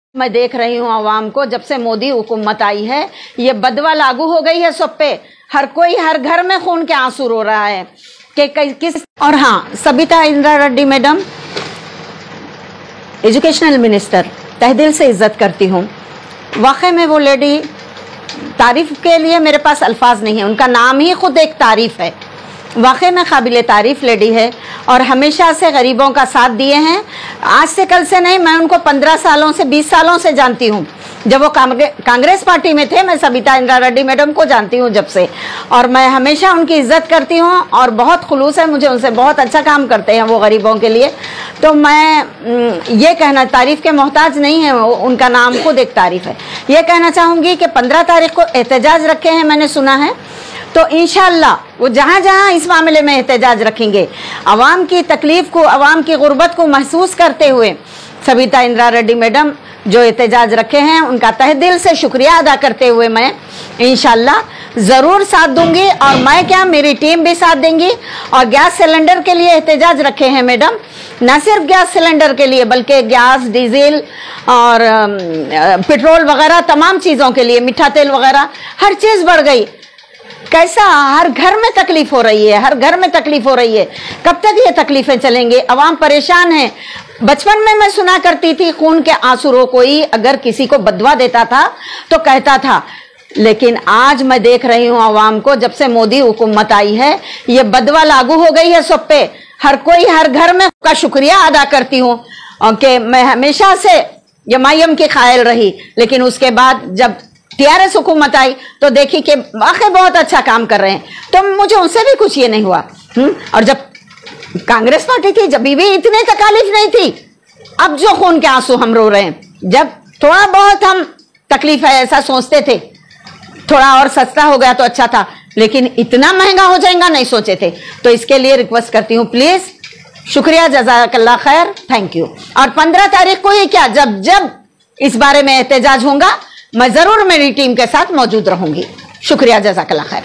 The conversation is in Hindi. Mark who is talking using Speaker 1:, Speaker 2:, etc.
Speaker 1: मैं देख रही हूँ आवाम को, जब से मोदी हुकूमत आई है ये बदवा लागू हो गई है सब पे। हर कोई, हर घर में खून के आंसू रो रहा है कि किस। और हाँ, Sabita Indra Reddy madam, educational minister, तहे दिल से इज्जत करती हूँ। वाकई में वो लेडी, तारीफ के लिए मेरे पास अल्फाज नहीं है, उनका नाम ही खुद एक तारीफ है। वाकई में काबिल तारीफ लेडी है और हमेशा से गरीबों का साथ दिए हैं। आज से कल से नहीं, मैं उनको 15 सालों से 20 सालों से जानती हूँ। जब वो कांग्रेस पार्टी में थे, मैं सबिता इंद्रा रेड्डी मैडम को जानती हूँ जब से, और मैं हमेशा उनकी इज्जत करती हूँ और बहुत खुलूस है मुझे उनसे। बहुत अच्छा काम करते हैं वो गरीबों के लिए। तो मैं ये कहना, तारीफ के मोहताज नहीं है, उनका नाम खुद एक तारीफ है। ये कहना चाहूँगी कि 15 तारीख को एहतजाज रखे हैं, मैंने सुना है। तो इंशाअल्लाह वो जहाँ जहाँ इस मामले में एहतजाज रखेंगे, आवाम की तकलीफ को, आवाम की गुर्बत को महसूस करते हुए, सबिता इंद्रा रेड्डी मैडम जो एहतजाज रखे हैं उनका तहे दिल से शुक्रिया अदा करते हुए मैं इंशाअल्लाह ज़रूर साथ दूंगी। और मैं क्या, मेरी टीम भी साथ देंगी। और गैस सिलेंडर के लिए एहतजाज रखे हैं मैडम, न सिर्फ गैस सिलेंडर के लिए बल्कि गैस, डीजल और पेट्रोल वगैरह तमाम चीज़ों के लिए, मीठा तेल वगैरह हर चीज़ बढ़ गई। कैसा, हर घर में तकलीफ हो रही है, हर घर में तकलीफ हो रही है। कब तक ये तकलीफें चलेंगी? अवाम परेशान है। बचपन में मैं सुना करती थी, खून के आंसू रो कोई अगर किसी को बदवा देता था तो कहता था। लेकिन आज मैं देख रही हूँ आवाम को, जब से मोदी हुकूमत आई है ये बदवा लागू हो गई है सब पे। हर कोई, हर घर में का शुक्रिया अदा करती हूँ कि मैं हमेशा से एमआईएम की कायल रही, लेकिन उसके बाद जब टीआरएस हुकूमत आई तो देखी कि वाकई बहुत अच्छा काम कर रहे हैं, तो मुझे उनसे भी कुछ ये नहीं हुआ। और जब कांग्रेस पार्टी थी, जब भी इतनी तकलीफ नहीं थी। अब जो खून के आंसू हम रो रहे हैं, जब थोड़ा बहुत हम तकलीफ है ऐसा सोचते थे, थोड़ा और सस्ता हो गया तो अच्छा था, लेकिन इतना महंगा हो जाएगा नहीं सोचे थे। तो इसके लिए रिक्वेस्ट करती हूँ, प्लीज, शुक्रिया, जज़ाकल्लाह खैर, थैंक यू। और 15 तारीख को ही क्या, जब जब इस बारे में एहतजाज होगा, मैं जरूर मेरी टीम के साथ मौजूद रहूंगी। शुक्रिया, जज़ाकल्लाह खैर।